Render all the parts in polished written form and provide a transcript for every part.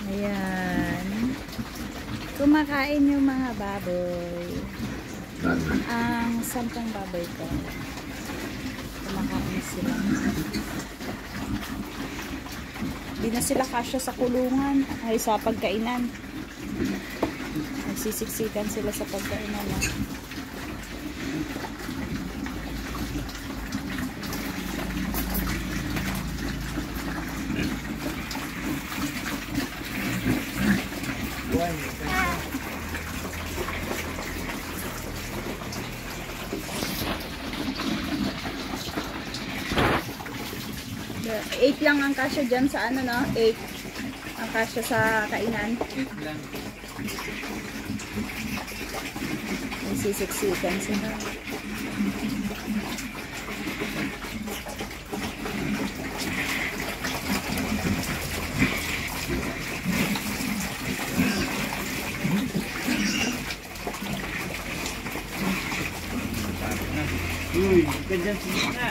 Ayan. Kumakain yung mga baboy. Ang 10 baboy ko. Kumakain sila. Hindi na sila kasya sa kulungan. Ay, sa pagkainan. Nagsisiksikan sila sa pagkainan. Eight lang ang kasya dyan sa ano, no? 8 ang kasya sa kainan. 8 lang. Nagsisiksikan sila. Uy, ka dyan sila.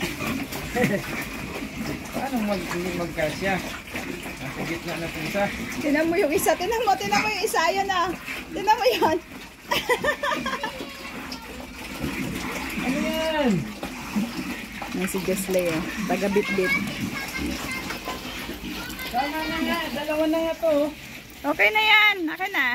Paano magkasya? Nasa gitna na ito isa. Tinan mo yung isa. Tinan mo yung isa. Ayan na. Tinan mo yun. Ano yan? Yan si Josley, oh. Taga-bit-bit. Tama na nga. Dalawa na nga to. Okay na yan. Akin na.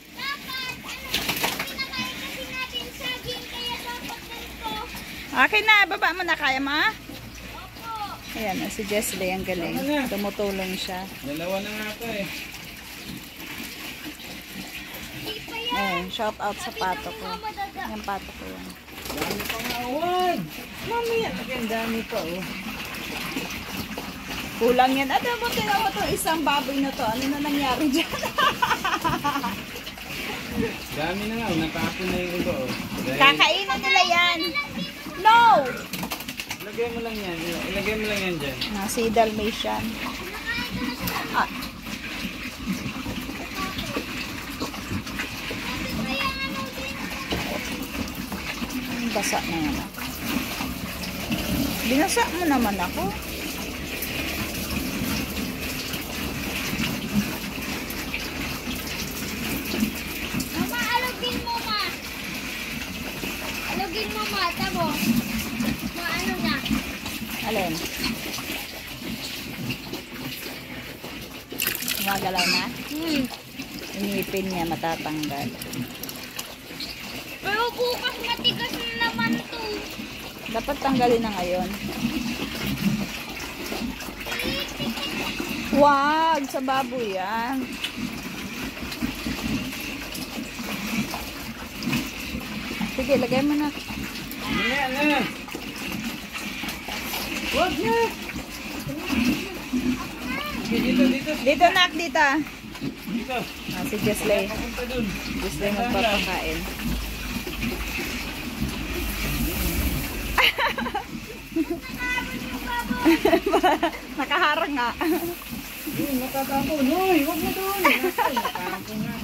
Okay na. Baba mo na. Kaya mo? Ayan, si Josley ang galing. Tumutulong siya. Dalawa na nga to eh. Ayan, shout out sa pato ko. Yung pato ko yan. Dami pang awad. Mamaya, ang dami pa oh. Kulang yan. At mo, tinan mo itong isang baboy na to. Ano na nangyari dyan? Dami na nga, natapon na yung iba oh. Kakainin nila yan. No! Ilagay mo lang yan. Ilagay mo lang yan dyan. Si Dalmatian. Ah. Basa na yan ako. Binasa mo naman ako. Mama, alugin mo, ma. Alugin mo, ma. Tabo. Ano na? Alin? Gumagalaw na? Inipin niya matatanggal. Pero bukas matigas na naman to. Dapat tanggalin na ngayon. Wag! Sa baboy yan. Sige, lagay mo na. Ano? Wag na! Dito. Dito, nak, dito. Dito. Si Josley. Papunta dun. Josley magpapakain. Nakaharang nga. Uy, matatapon. Uy, wag mo dun. Natapon nga.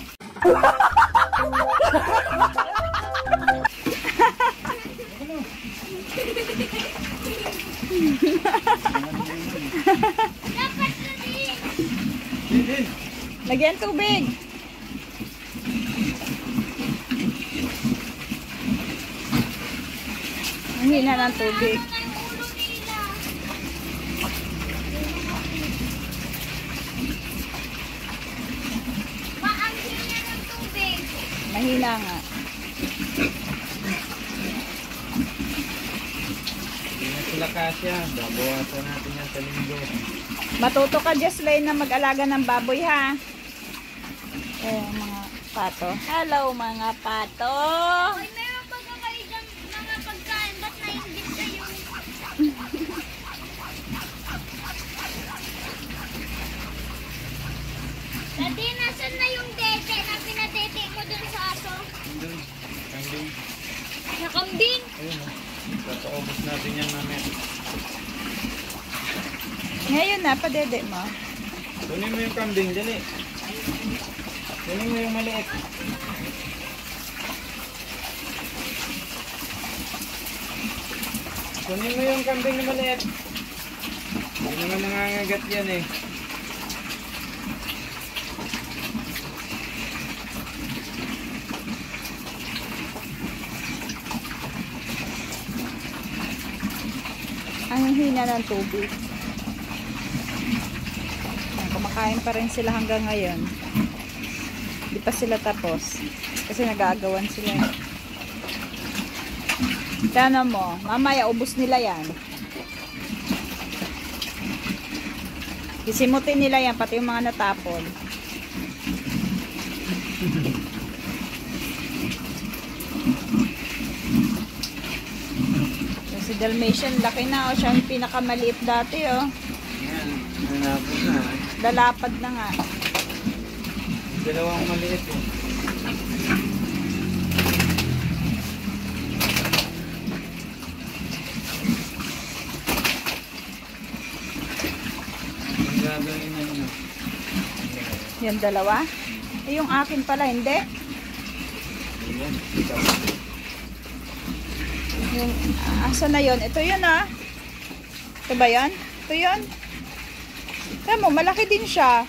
Dapat na din. Lagyan tubig. Ang hina ng tubig. Ano na yung ulo nila? Maangkin niya ng tubig. Mahina nga. Hindi na sila kasya. Babawasan natin yan sa linggo. Matuto ka, Josley, na mag-alaga ng baboy, ha? Mga pato. Hello, mga pato. Ay, meron ba kayo dyan mga pagkain? Ba't nainggit kayo? Dati, nasan na yung dete na pinadete mo dun sa aso? Doon. Kambing. Sa kambing? Ayun o. Tataubos natin yan namin. Ngayon na, padede mo. Kunin mo yung kambing, dali. Kunin mo yung maliit. Kunin mo yung kambing na maliit. Hindi naman nangangagat yan eh. Ang hina ng tubig. Ayan, kumakain pa rin sila hanggang ngayon. Hindi pa sila tapos. Kasi nag-aagawan sila. Tana mo, mamaya ubos nila yan. Isimutin nila yan, pati yung mga natapon. Si Dalmatian, laki na. O, siya yung pinakamaliit dati. Oh. Yan, nalapad na. Lalapad na nga. Dalawang maliit eh. Ang gagawin na yun. Yung dalawa? Eh, yung akin pala, hindi. Ayan. Yung, asa na yun? Ito yun ah. Ito ba yan? Ito yun. Tama mo, malaki din siya.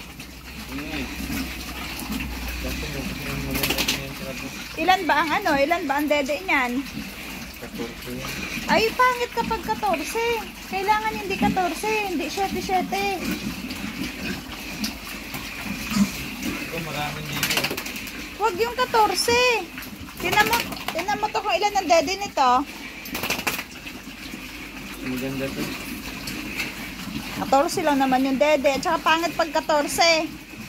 Ilan ba ang ano? Ilan ba ang dede niyan? 14 yan. Ay, pangit kapag 14. Kailangan hindi 14, hindi 7-7. Ito maraming dito. Huwag yung 14. Tinan mo to kung ilan ang dede nito. Ang ganda to. 14 lang naman yung dede. Tsaka pangit pag 14.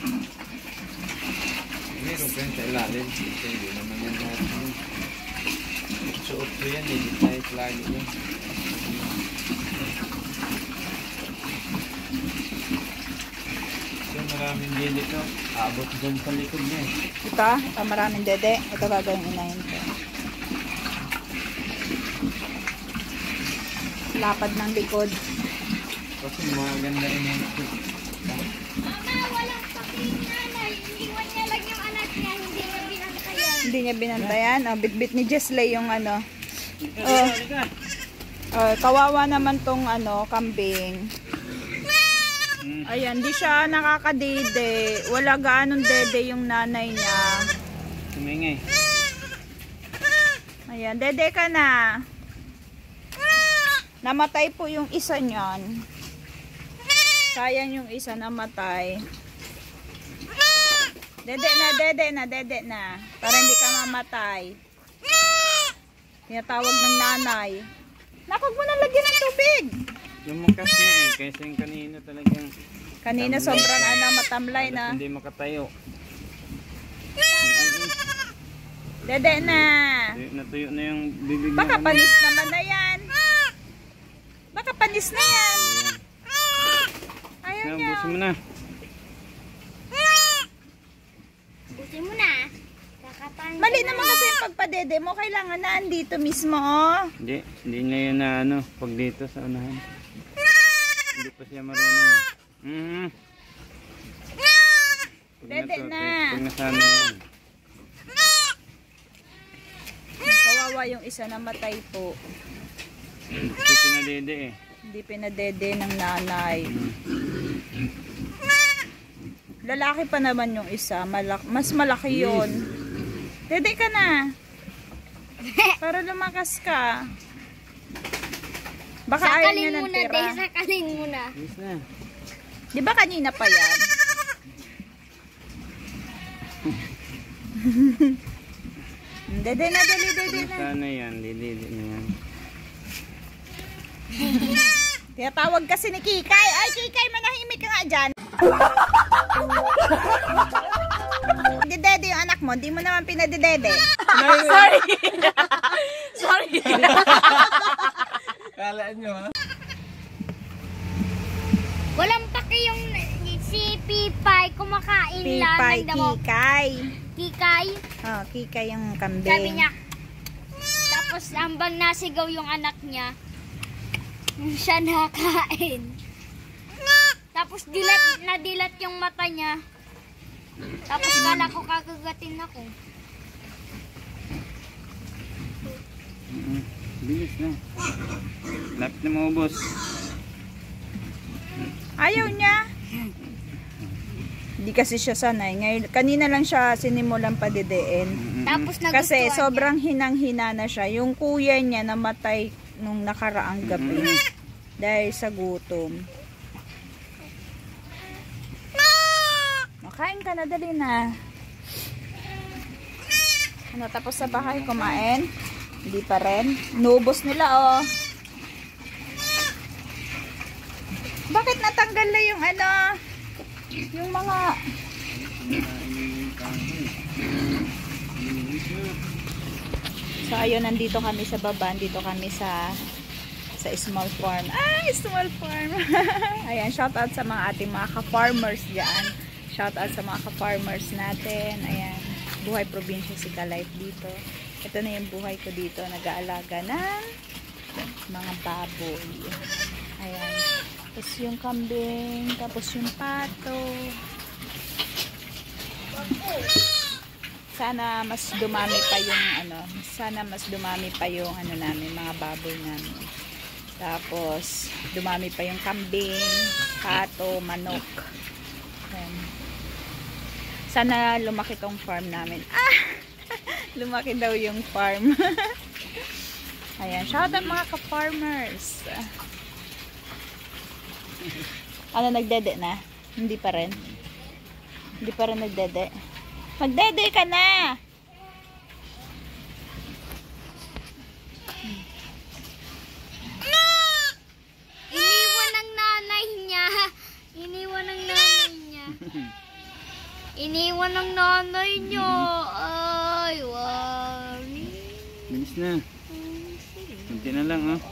Meron pa yun sa ilalim. Kasi hindi naman yan natin. Suot ko yan eh. Di tayo lagi yan. So maraming din dito. Abot dyan sa likod niya eh. Ito, maraming dede. Ito gagawin inahin ko. Lapad ng likod. Kasi maganda rin yan. Mama, walang paking nanay. Iniwan niya lang yung anak niya. Hindi niya binantayan. Hindi niya binantayan. Oh, bit-bit ni Jesley yung ano. Oh, kawawa naman tong ano, kambing. Ayan, di siya nakakadede. Wala gaanong dede yung nanay niya. Tumingay. Ayan, dede ka na. Namatay po yung isa niyan. Sayang yung isa namatay. Dede na. Para hindi ka mamatay. Tinatawag ng nanay. Nakag mo na lagyan ng tubig. Lumukas niya eh. Kaysa yung kanina talagang Kanina tamlay sobrang siya. ano, matamlay na. Hindi makatayo. Dede na. Natuyo na yung bibig niya. Baka panis naman na yan. Baka panis na yan. Ayaw Ayan, niya. busin mo na. Buti mo na. Kakapangin. Mali naman kasi yung pagpadede mo. Kailangan na andito mismo. Oh. Hindi niya yun na ano, pag dito sa unahan. Hindi pa siya marunong eh. Dede na. Pag nasana yan. Kawawa yung isa namatay po. Hindi pinadede eh. Hindi pinadede ng nanay. Lalaki pa naman yung isa. Mas malaki yun. Dede ka na. Para lumakas ka. Baka ayaw niya Sakalin ng muna, tira. Day. Sakalin muna. Yes na. Di ba kanina pa yan? Dede na, dede na. Sana yan, dididi na yan. Tinatawag kasi ni Kikay. Ay, Kikay, manahimik ka nga dyan. Dede yung anak mo, di mo naman pinadedede. Sorry. Sorry. Kala nyo ha? Walang paki yung si Pipay kumakain lang Pipay, ng damo. Kikay. Kikay. Oh, Kikay yung kambing. Sabi niya. Tapos hambang nasigaw yung anak niya, siya nakain. Tapos nadilat yung mata niya. Tapos kala ko kakagatin ako. Bilis na. Lapit na maubos. Ayaw niya. Hindi kasi siya sanay. Ngayon, kanina lang siya sinimulan padedein. Tapos nagustuhan Kasi niya. sobrang hinang-hina na siya. Yung kuya niya namatay nung nakaraang gabi. Dahil sa gutom. Kain ka na, dali na. Ano, tapos sa bahay kumain? Hindi pa rin. Nubos nila, oh. Bakit natanggal na yung ano? Yung mga... So, ayun, nandito kami sa baba. Nandito kami sa small farm. Ay, small farm. Ayan, shout out sa mga ating mga ka-farmers dyan. Shout out sa mga ka-farmers natin. Ayan, buhay probinsya si Ka-Life dito. Ito na yung buhay ko dito. Nag-aalaga ng mga baboy. Ayan. Tapos yung kambing. Tapos yung pato. Sana mas dumami pa yung ano. Sana mas dumami pa yung ano namin, mga baboy namin. Tapos dumami pa yung kambing, pato, manok. Ayan. Sana lumaki tong farm namin. Ah! Lumaki daw yung farm. Ayan. Shout out mga ka-farmers. Ano, nagdede na? Hindi pa rin. Hindi pa rin nagdede. Magdede ka na! Iniwan ng nanay niya. Iniwan ng nanay niya. Iniwan ng nanay niyo. Ay, worry. Bilis na. Kunti na lang, oh.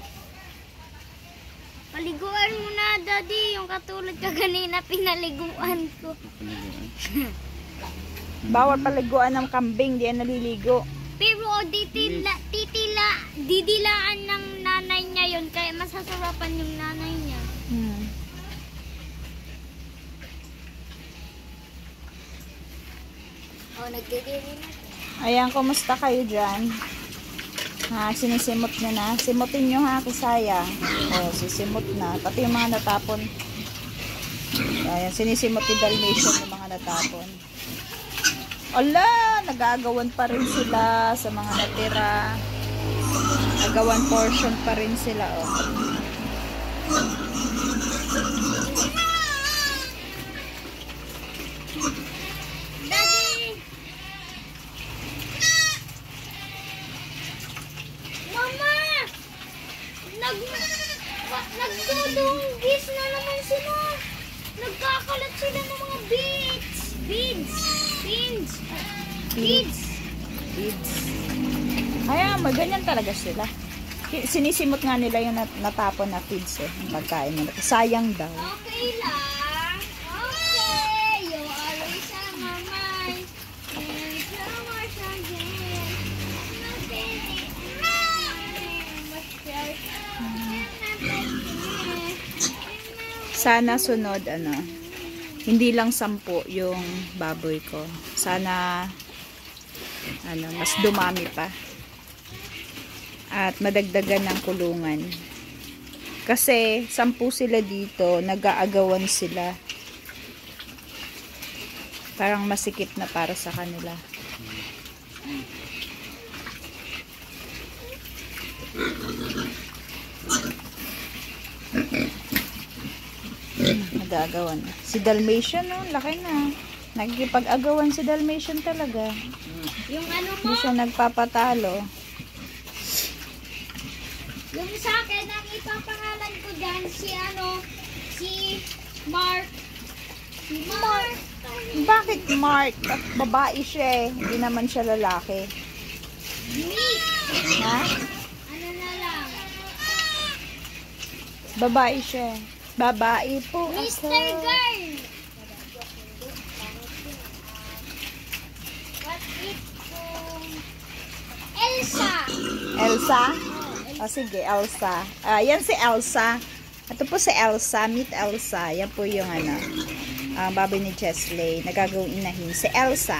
Paliguan mo na, Daddy. Yung katulad ka kanina, pinaliguan ko. Bawal paliguan ng kambing, di yan naliligo. Pero didilaan ng nanay niya yun. Kaya masasarapan yung nanay niya. Oh, nagdidiri na. Ayan, kumusta kayo dyan? Ha, sinisimot nyo na. Simutin nyo ha, kisayang. O, sisimot na. Pati yung mga natapon. Ayan, sinisimot ni Dalmatian yung mga natapon. Ala, nag-aagawan pa rin sila sa mga natira. Agawan portion pa rin sila, oh. Daddy! Mama! Nagdudunggis na naman sila. Nagkakalat sila ng mga beads. Beads. Ayan, ganyan talaga sila. Sinisimot nga nila yung natapon na feeds, eh. Yung pagkain nila. Sayang daw. Okay lang. Okay. You always have my mind. And so much again. Sana sunod, ano, hindi lang 10 yung baboy ko. Sana, ano, mas dumami pa. At madagdagan ng kulungan. Kasi 10 sila dito, nag-aagawan sila. Parang masikip na para sa kanila. Nag-aagawan. Si Dalmatian, no? Laki na. Nagkipag-agawan si Dalmatian talaga. Yung ano mo? Hindi siya nagpapatalo. Yung sa akin, ang ipapangalan ko dyan, si Mark. Si Mark. Bakit Mark? Babae siya, eh. Hindi naman siya lalaki. Nick. Ha? Ano na lang? Babae siya. Babae po ako. Mr. Girl. What if Elsa? Elsa? O sige, Elsa. Yan si Elsa. Ito po si Elsa. Meet Elsa. Yan po yung ano, baboy ni Chesley. Nagagawang inahin. Si Elsa.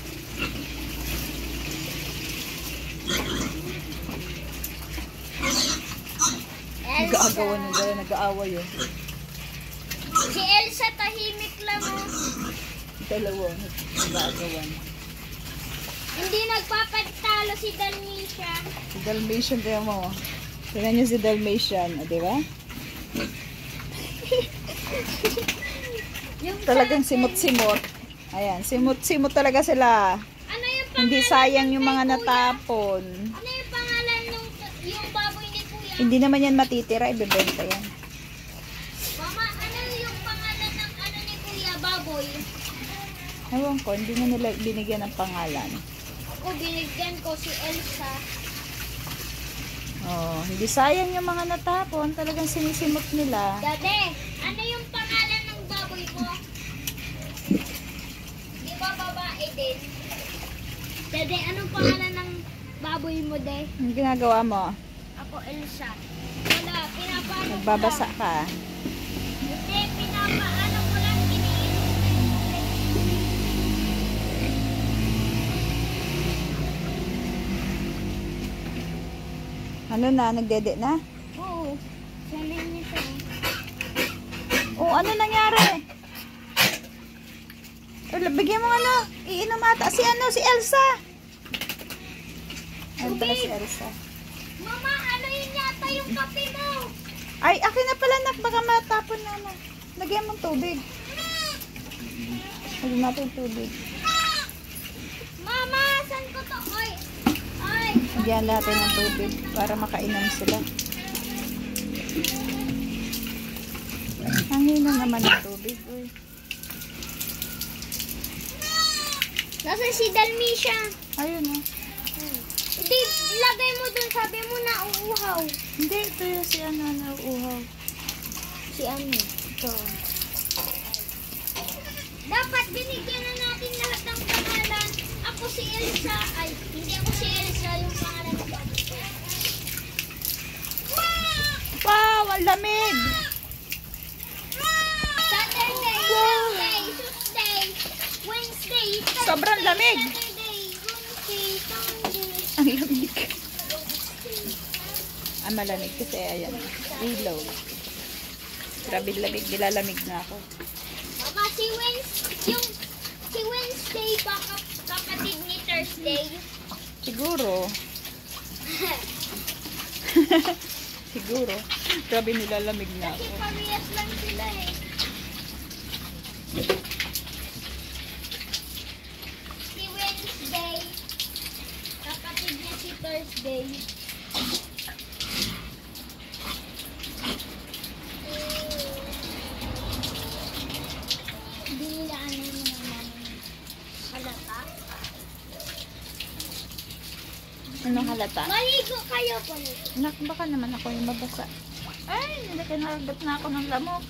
Nag-aagawan nila. Nag-aawa yun. Si Elsa tahimik lang, oh. Dalawa. Nag-aagawan. Hindi nagpapatalo si Dalmatian. Si Dalmatian, kaya mo. Tingnan nyo si Dalmatian. O, diba? Talagang simot-simot. Ayan, simot-simot talaga sila. Ano yung Hindi sayang yung mga natapon. Ano yung pangalan yung baboy ni Kuya? Hindi naman yan matitira, ibebenta yan. Mama, ano yung pangalan ng ano ni Kuya baboy? Ewan ko, hindi na nila binigyan ng pangalan. Ako binigyan ko si Elsa. Oh, hindi sayang yung mga natapon. Talagang sinisimot nila. Dade, ano yung pangalan ng baboy ko? Di ba babae din? Dade, anong pangalan ng baboy mo, de? Ang ginagawa mo? Ako Elsa. Wala, pinapaano ko Nagbabasa lang. ka. Hindi, pinapaano ko lang iniinom na yung tubig. Ano na, nagdede na? Oo. Sanay niya siya. Oh, ano nangyari? Bigyan mo ano? Iinom ata. Si ano? Si Elsa. Ano pala si Elsa? Mama, ano yun yata yung kape mo? Ay, akin na pala nak. Baka matapon na na. Lagyan mo tubig. Lagyan natin tubig. Mama, saan ko to? Ay, ay. Lagyan natin ng tubig para makainom sila. Hangin na naman ang tubig. Uy. Nasaan si Dalmisha? Ayun oh. Hindi, lagay mo dun. Sabi mo na uuhaw. Hindi, ito yung si ano na uhaw. Si ano? Ito. Dapat binigyan na natin lahat ng pangalan. Ako si Elsa. Ay, hindi ako si Elsa. Yung pangalan ng baboy ko. Wow, ang lamig! Saturday, Sunday, Tuesday, Wednesday, Thursday, Sobrang lamig. Saturday, Wednesday, Sunday. Ang lamig. Ah, malamig kasi ayan. Ilaw. Grabe lamig. Nilalamig na ako. Mama, si Wednesday baka kapatid ni Thursday. Siguro. Siguro. Grabe nilalamig na Kasi ako. parehas lang sila eh. Si Wednesday, kapatid niya si Thursday. Hindi nila ano yun naman halata. Anong halata? Maligo kayo po. Anak, baka naman ako yung mabasa. Ay, nilakinagat na ako ng lamok.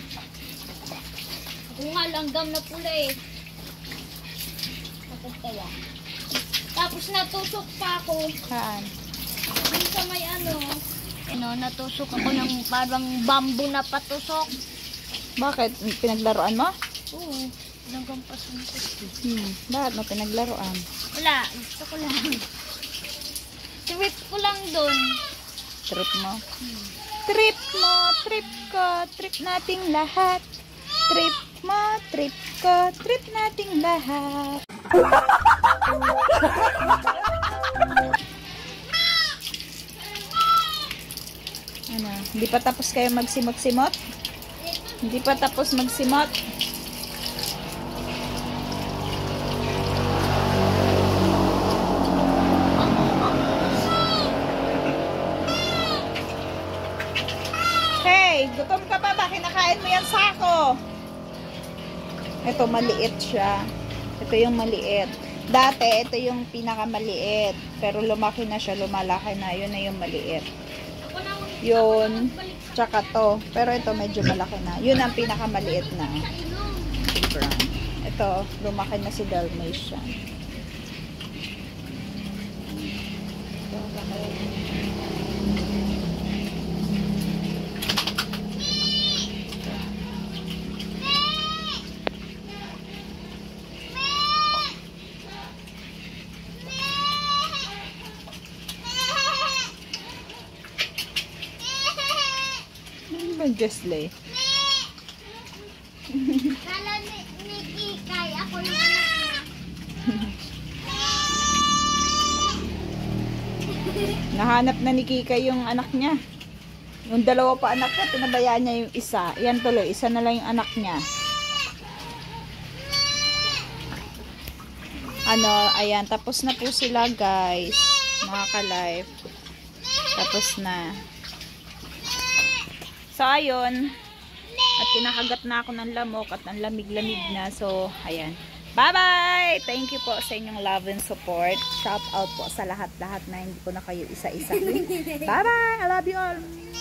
Ako nga langgam na pula eh. Tapos kaya. Tapos natusok pa ako. Saan? Dun sa may ano. Natusok ako ng parang bamboo na patusok. Bakit? Pinaglaruan mo? Oo. Langgam pa sa Bakit mo pinaglaruan? Wala. Gusto ko lang. Trip ko lang dun. Trip mo? Trip mo, trip ko, trip nating lahat. Trip mo, trip ko, trip nating lahat. Ano? Hindi pa tapos kayo magsimot-simot? Hindi pa tapos magsimot? Hey, gutom ka pa ba? Kinakain mo yan sako. Ito, maliit siya. Ito yung maliit. Dati, ito yung pinakamaliit. Pero lumaki na siya, lumalaki na. Yun na yung maliit. Yun. Tsaka to. Pero ito, medyo malaki na. Yun ang pinakamaliit na. Brown. Ito, lumaki na si Dalmatian. Ito, laki. Jessley. Kala ni Kikay, ako yung anak niya. Nahanap na ni Kika yung anak niya. Yung dalawa pa anak niya, pinabayaan niya yung isa. Yan tuloy, isa na lang yung anak niya. Ayan, tapos na po sila guys. Mga ka-life. Tapos na. So, ayun. At kinakagat na ako ng lamok at ang lamig-lamig na. So, ayan. Bye-bye! Thank you po sa inyong love and support. Shout out po sa lahat-lahat na hindi ko na kayo isa-isa. Bye-bye! I love you all!